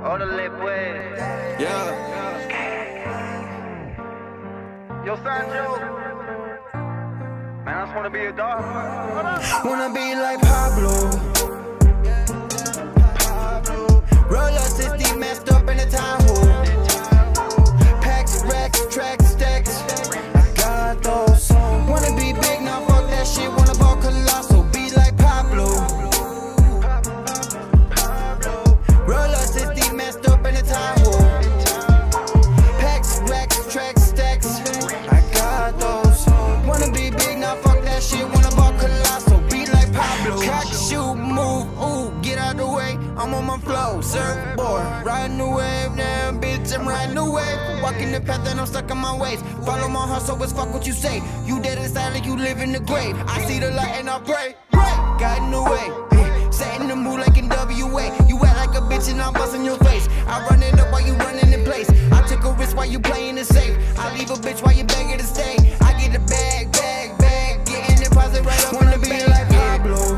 Órale pues. Yeah. Yo, Sancho. Man, I just wanna be a dog. Wanna be like Pablo. Roll up 60 messed up in the Tahoe. Packs, racks, tracks, stacks. I got those. Wanna be big, now fuck that shit. Wanna ball colossal, be like Pablo. Roll up 60 messed up in the Tahoe. Packs, racks, tracks, stacks. I got those. Wanna be big, now fuck that shit. Wanna ball colossal, be like Pablo. Cock, shoot, move, ooh, get out the way. I'm on my flow, surfboard, riding the wave, damn bitch, I'm riding the wave. Walking the path and I'm stuck in my ways. Follow my heart, so it's fuck what you say. You dead inside like you live in the grave. I see the light and I pray. Got in the way, set in the mood like in WA. You act like a bitch and I'm busting your face. I run it up while you running in place. I took a risk while you playing it safe. I leave a bitch while you begging to stay. I get the bag, get in the deposit right up. Wanna be like Pablo.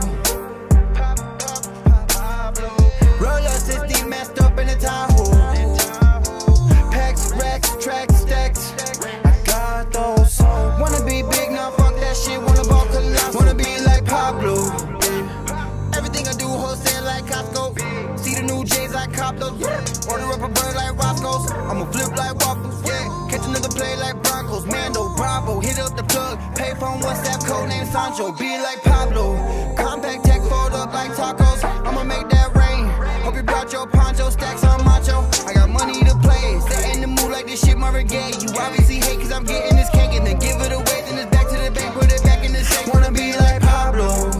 Roll up 60 messed up in the Tahoe. Packs, racks, tracks, stacks. I got those. Wanna be big, now fuck that shit. Wanna ball colossal. Wanna be like Pablo. Everything I do wholesale like Costco. See the new J's, I cop those. Order up a bird like Roscoe's. I'ma flip like waffles. Catch another play like Broncos. Mando, Bravo, hit up the plug. Pay phone, WhatsApp, code name Sancho. Be like Pablo. Compact tech, fold up like tacos. I'ma make that rain. Hope you brought your poncho, stacks on macho. I got money to play. Stay in the mood like this shit Marvin Gaye. You obviously hate cause I'm getting this cake and then give it away. Then it's back to the bank, put it back in the safe. Wanna be like Pablo.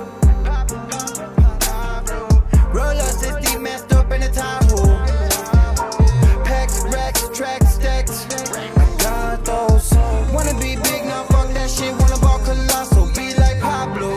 Roll up 60 messed up in the Tahoe. Packs, racks, tracks, stacks. I got those. Wanna be big, now fuck that shit. Wanna ball colossal, be like Pablo.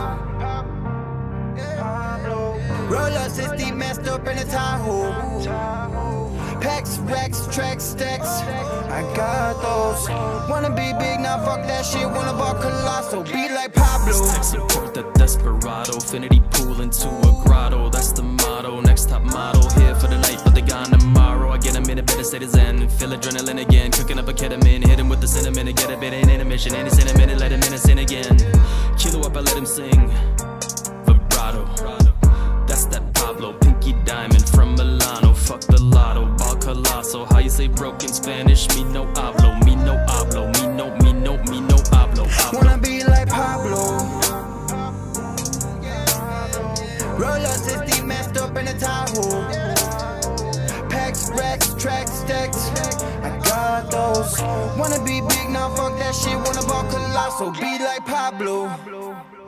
Roll up 60 messed up in the Tahoe. Packs, racks, tracks, stacks. I got those. Wanna be big, now fuck that shit. Wanna ball colossal, be like Pablo. Support the desperado, infinity pool into a grotto. That's the motto, next top model. Here for the night, but they gone tomorrow. I get them in a better state of zen. Feel adrenaline again, cooking up a ketamine. Hit him with the cinnamon and get a bit in intermission. Any sentiment, let him in a sin again. Kilo up, I let him sing. Vibrato. That's that Pablo, pinky diamond from Milano. Fuck the lotto, ball colossal. How you say broke in Spanish? Me no hablo, me no hablo, me no hablo. Wanna be like Pablo. Roll up 60 messed up in the Tahoe. Packs, racks, tracks, stacks. I got those. Wanna be big, now fuck that shit. Wanna ball colossal, be like Pablo.